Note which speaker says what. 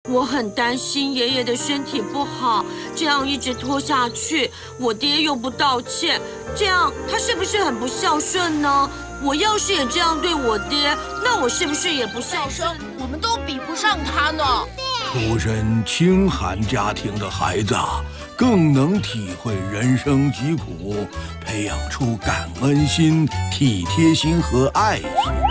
Speaker 1: 我很担心爷爷的身体不好，这样一直拖下去，我爹又不道歉，这样他是不是很不孝顺呢？我要是也这样对我爹，那我是不是也不孝顺？
Speaker 2: 我们都比不上他呢。
Speaker 3: 出身清寒家庭的孩子，更能体会人生疾苦，培养出感恩心、体贴心和爱心。